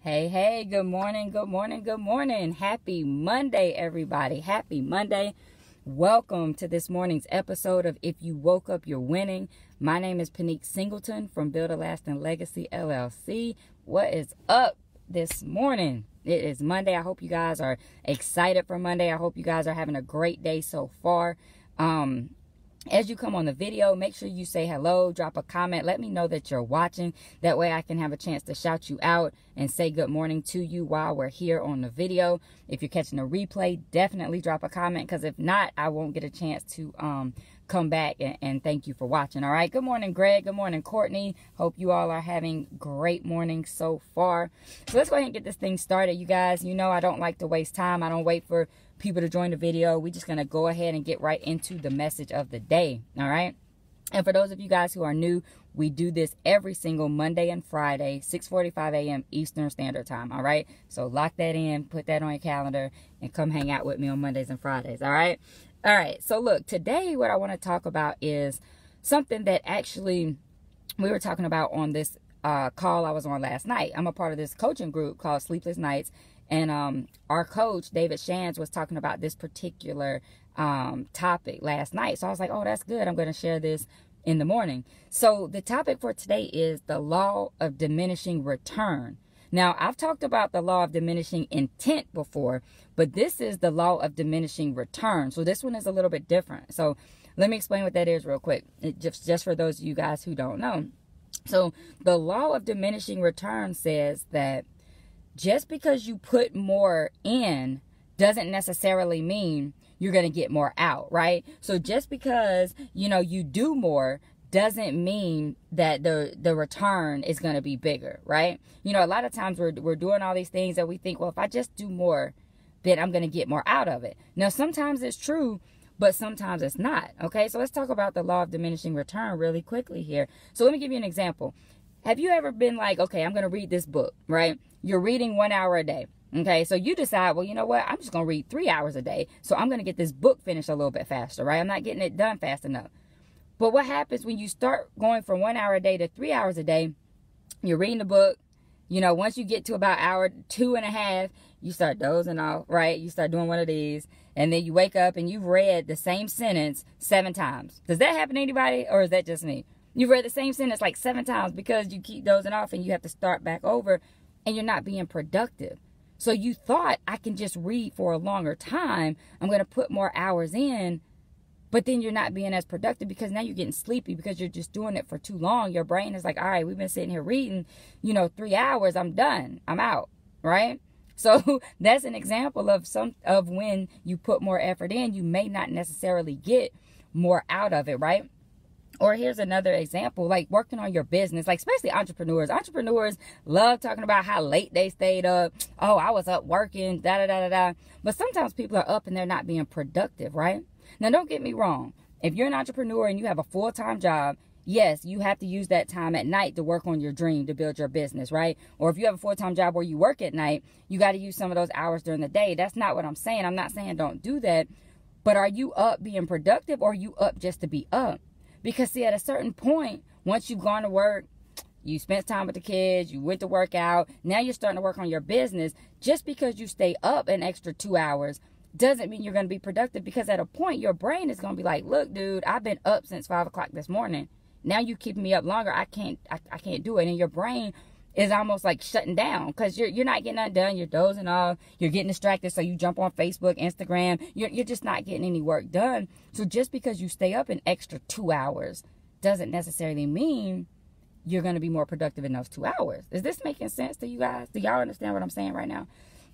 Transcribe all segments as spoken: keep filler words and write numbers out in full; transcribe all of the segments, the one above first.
Hey, hey, good morning, good morning, good morning. Happy Monday, everybody. Happy Monday. Welcome to this morning's episode of If You Woke Up, You're Winning. My name is Pinique Singleton from Build a Lasting Legacy, L L C. What is up this morning? It is Monday. I hope you guys are excited for Monday. I hope you guys are having a great day so far. Um... As you come on the video, make sure you say hello, drop a comment, let me know that you're watching. That way I can have a chance to shout you out and say good morning to you while we're here on the video. If you're catching a replay, definitely drop a comment, because if not, I won't get a chance to um, come back and, and thank you for watching. All right. Good morning, Greg. Good morning, Courtney. Hope you all are having great mornings so far. So let's go ahead and get this thing started, you guys. You know I don't like to waste time. I don't wait for people to join the video. We're just going to go ahead and get right into the message of the day. All right. And for those of you guys who are new, we do this every single Monday and Friday, six forty-five a m Eastern Standard Time. All right. So lock that in, put that on your calendar, and come hang out with me on Mondays and Fridays. All right. All right. So look, today what I want to talk about is something that actually we were talking about on this uh, call I was on last night. I'm a part of this coaching group called Sleepless Nights. And um, our coach, David Shands, was talking about this particular um, topic last night. So I was like, oh, that's good. I'm going to share this in the morning. So the topic for today is the law of diminishing return. Now, I've talked about the law of diminishing intent before, but this is the law of diminishing return. So this one is a little bit different. So let me explain what that is real quick, it just, just for those of you guys who don't know. So the law of diminishing return says that just because you put more in doesn't necessarily mean you're going to get more out, right? So just because, you know, you do more doesn't mean that the the return is going to be bigger, right? You know, a lot of times we're, we're doing all these things that we think, well, if I just do more, then I'm going to get more out of it. Now, sometimes it's true, but sometimes it's not, okay? So let's talk about the law of diminishing return really quickly here. So let me give you an example. Have you ever been like, okay, I'm going to read this book, right? You're reading one hour a day. Okay, so you decide, well, you know what? I'm just going to read three hours a day. So I'm going to get this book finished a little bit faster, right? I'm not getting it done fast enough. But what happens when you start going from one hour a day to three hours a day? You're reading the book. You know, once you get to about hour two and a half, you start dozing off, right? You start doing one of these. And then you wake up and you've read the same sentence seven times. Does that happen to anybody, or is that just me? You've read the same sentence like seven times because you keep dozing off and you have to start back over and you're not being productive. So you thought, I can just read for a longer time. I'm going to put more hours in, but then you're not being as productive because now you're getting sleepy because you're just doing it for too long. Your brain is like, all right, we've been sitting here reading, you know, three hours. I'm done. I'm out. Right. So that's an example of some of when you put more effort in, you may not necessarily get more out of it. Right. Or here's another example, like working on your business, like especially entrepreneurs. Entrepreneurs love talking about how late they stayed up. Oh, I was up working, da da da da da. But sometimes people are up and they're not being productive, right? Now, don't get me wrong. If you're an entrepreneur and you have a full-time job, yes, you have to use that time at night to work on your dream, to build your business, right? Or if you have a full-time job where you work at night, you got to use some of those hours during the day. That's not what I'm saying. I'm not saying don't do that. But are you up being productive, or are you up just to be up? Because, see, at a certain point, once you've gone to work, you spent time with the kids, you went to work out, now you're starting to work on your business. Just because you stay up an extra two hours doesn't mean you're going to be productive, because at a point, your brain is going to be like, look, dude, I've been up since five o'clock this morning. Now you keeping me up longer. I can't, I, I can't do it. And your brain is almost like shutting down because you're, you're not getting that done. You're dozing off. You're getting distracted. So you jump on Facebook, Instagram. You're, you're just not getting any work done. So just because you stay up an extra two hours doesn't necessarily mean you're going to be more productive in those two hours. Is this making sense to you guys? Do y'all understand what I'm saying right now?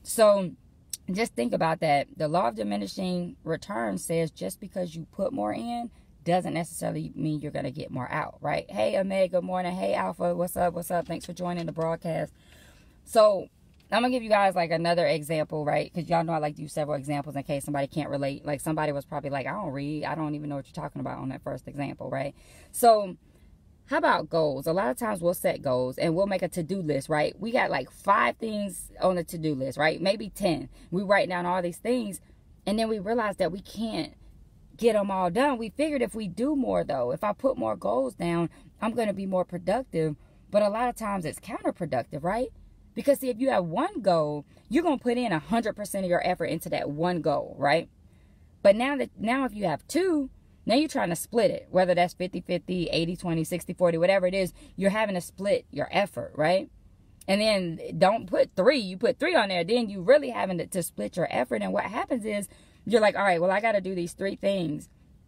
So just think about that. The law of diminishing return says just because you put more in doesn't necessarily mean you're going to get more out, right? Hey, Ameg, good morning. Hey, Alpha, what's up? What's up? Thanks for joining the broadcast. So I'm going to give you guys like another example, right? Because y'all know I like to use several examples in case somebody can't relate. Like somebody was probably like, I don't read. I don't even know what you're talking about on that first example, right? So how about goals? A lot of times we'll set goals and we'll make a to-do list, right? We got like five things on the to-do list, right? Maybe ten. We write down all these things and then we realize that we can't get them all done. We figured if we do more, though, if I put more goals down, I'm going to be more productive. But a lot of times it's counterproductive, right? Because see, if you have one goal, you're going to put in one hundred percent of your effort into that one goal, right? But now that now if you have two, now you're trying to split it, whether that's fifty fifty, eighty twenty, sixty forty, whatever it is, you're having to split your effort, right? And then don't put three, you put three on there, then you really having to, to split your effort. And what happens is you're like, all right, well, I got to do these three things.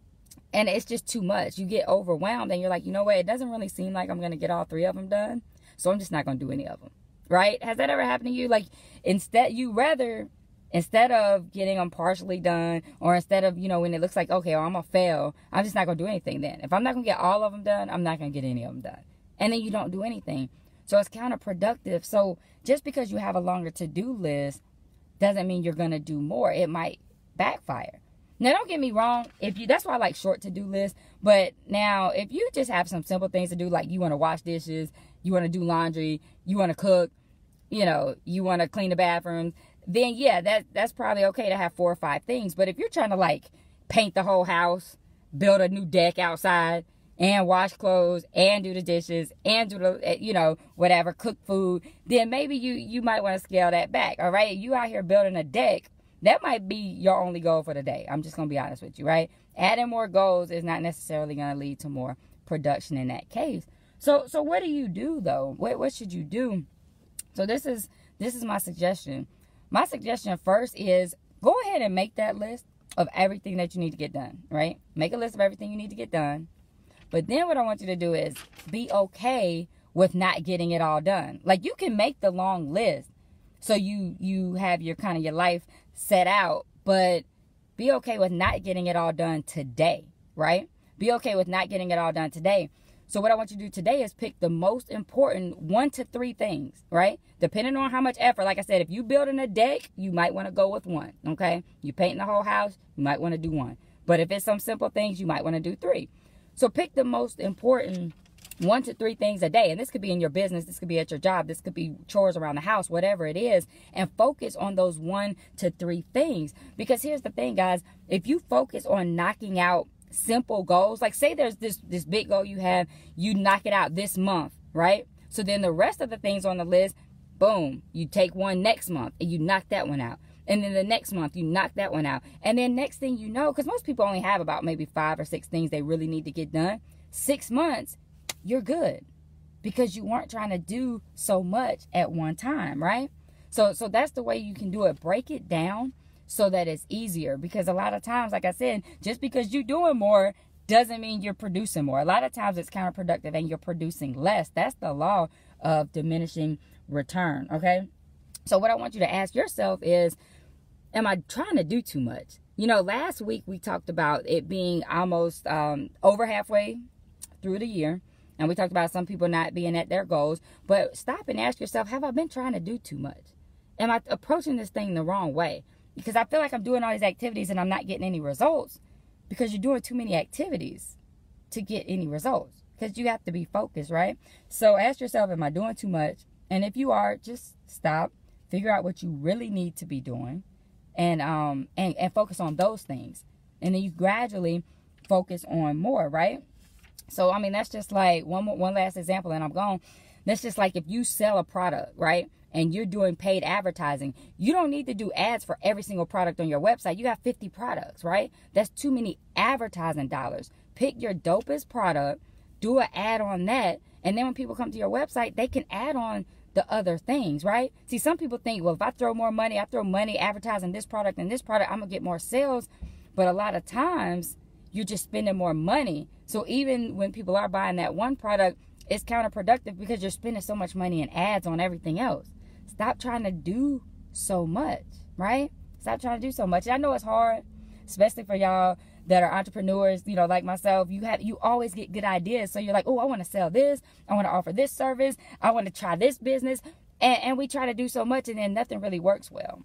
And it's just too much. You get overwhelmed and you're like, you know what? It doesn't really seem like I'm going to get all three of them done. So I'm just not going to do any of them. Right? Has that ever happened to you? Like, instead, you rather, instead of getting them partially done, or instead of, you know, when it looks like, okay, well, I'm going to fail, I'm just not going to do anything then. If I'm not going to get all of them done, I'm not going to get any of them done. And then you don't do anything. So it's counterproductive. So just because you have a longer to-do list doesn't mean you're going to do more. It might backfire. Now, don't get me wrong. If you, that's why I like short to-do lists. But now, if you just have some simple things to do, like you want to wash dishes, you want to do laundry, you want to cook, you know, you want to clean the bathrooms, then yeah, that that's probably okay to have four or five things. But if you're trying to like paint the whole house, build a new deck outside, and wash clothes, and do the dishes, and do the, you know, whatever, cook food, then maybe you, you might want to scale that back, all right? You out here building a deck, that might be your only goal for the day. I'm just going to be honest with you, right? Adding more goals is not necessarily going to lead to more production in that case. So so what do you do, though? What, what should you do? So this is, this is my suggestion. My suggestion first is go ahead and make that list of everything that you need to get done, right? Make a list of everything you need to get done. But then what I want you to do is be okay with not getting it all done. Like, you can make the long list so you you have your kind of your life set out, but be okay with not getting it all done today, right? Be okay with not getting it all done today. So what I want you to do today is pick the most important one to three things, right? Depending on how much effort. Like I said, if you building a deck, you might want to go with one, okay? You painting the whole house, you might want to do one. But if it's some simple things, you might want to do three. So pick the most important one to three things a day. And this could be in your business. This could be at your job. This could be chores around the house, whatever it is. And focus on those one to three things. Because here's the thing, guys. If you focus on knocking out simple goals, like say there's this, this big goal you have, you knock it out this month, right? So then the rest of the things on the list, boom, you take one next month and you knock that one out. And then the next month, you knock that one out. And then next thing you know, because most people only have about maybe five or six things they really need to get done. Six months, you're good. Because you weren't trying to do so much at one time, right? So, so that's the way you can do it. Break it down so that it's easier. Because a lot of times, like I said, just because you're doing more doesn't mean you're producing more. A lot of times it's counterproductive and you're producing less. That's the law of diminishing return, okay? So what I want you to ask yourself is, am I trying to do too much? You know, last week we talked about it being almost um, over halfway through the year. And we talked about some people not being at their goals. But stop and ask yourself, have I been trying to do too much? Am I approaching this thing the wrong way? Because I feel like I'm doing all these activities and I'm not getting any results. Because you're doing too many activities to get any results. Because you have to be focused, right? So ask yourself, am I doing too much? And if you are, just stop. Figure out what you really need to be doing. And um and, and focus on those things. And then you gradually focus on more, right? So, I mean, that's just like one more, one last example and I'm gone. That's just like if you sell a product, right? And you're doing paid advertising. You don't need to do ads for every single product on your website. You got fifty products, right? That's too many advertising dollars. Pick your dopest product, do an ad on that. And then when people come to your website, they can add on the other things, right? See, some people think, well, if I throw more money, I throw money advertising this product and this product, I'm going to get more sales. But a lot of times, you're just spending more money. So even when people are buying that one product, it's counterproductive because you're spending so much money in ads on everything else. Stop trying to do so much, right? Stop trying to do so much. I know it's hard, especially for y'all that are entrepreneurs, you know, like myself. You have, you always get good ideas. So you're like, oh, I want to sell this. I want to offer this service. I want to try this business. And, and we try to do so much and then nothing really works well.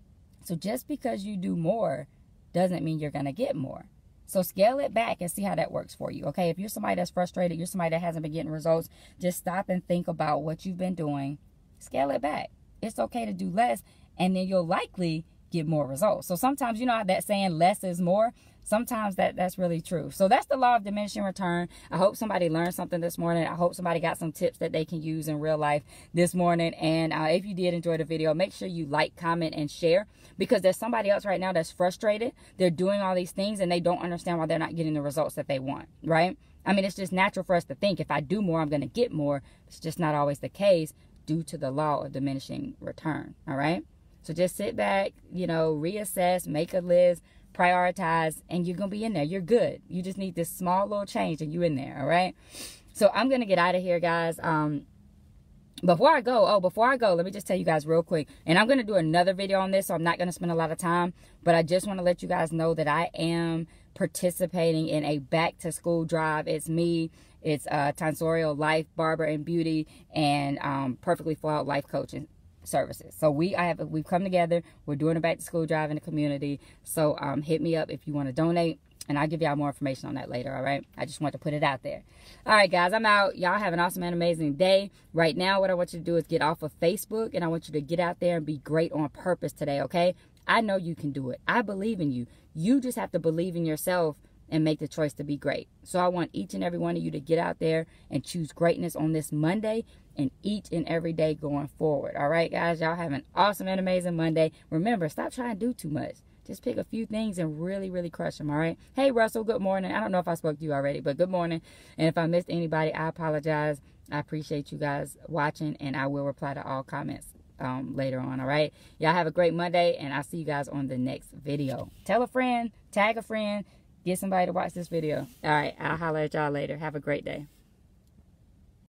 So just because you do more doesn't mean you're going to get more. So scale it back and see how that works for you, okay? If you're somebody that's frustrated, you're somebody that hasn't been getting results, just stop and think about what you've been doing. Scale it back. It's okay to do less, and then you'll likely get more results. So sometimes, you know how that saying less is more? Sometimes that that's really true. So that's the law of diminishing return. I hope somebody learned something this morning. I hope somebody got some tips that they can use in real life this morning. And uh, if you did enjoy the video, make sure you like, comment, and share, because there's somebody else right now that's frustrated. They're doing all these things and they don't understand why they're not getting the results that they want, right? I mean, it's just natural for us to think if I do more, I'm going to get more. It's just not always the case due to the law of diminishing return, all right? So just sit back, you know, reassess, make a list, prioritize, and you're going to be in there. You're good. You just need this small little change and you're in there, all right? So I'm going to get out of here, guys. Um, before I go, oh, before I go, let me just tell you guys real quick. And I'm going to do another video on this, so I'm not going to spend a lot of time. But I just want to let you guys know that I am participating in a back-to-school drive. It's me. It's uh, Tonsorial Life, Barber and Beauty, and um, Perfectly Flawed Life Coaching services. So we I have we've come together. We're doing a back to school drive in the community. So um hit me up if you want to donate, and I'll give y'all more information on that later. All right, I just want to put it out there. All right, guys, I'm out. Y'all have an awesome and amazing day. Right now, what I want you to do is get off of Facebook, and I want you to get out there and be great on purpose today. Okay, I know you can do it. I believe in you. You just have to believe in yourself and make the choice to be great. So I want each and every one of you to get out there and choose greatness on this Monday and each and every day going forward. All right, guys, y'all have an awesome and amazing Monday. Remember, stop trying to do too much. Just pick a few things and really, really crush them, all right? Hey, Russell, good morning. I don't know if I spoke to you already, but good morning. And if I missed anybody, I apologize. I appreciate you guys watching, and I will reply to all comments um, later on, all right? Y'all have a great Monday, and I'll see you guys on the next video. Tell a friend, tag a friend, get somebody to watch this video. All right, I'll holler at y'all later. Have a great day.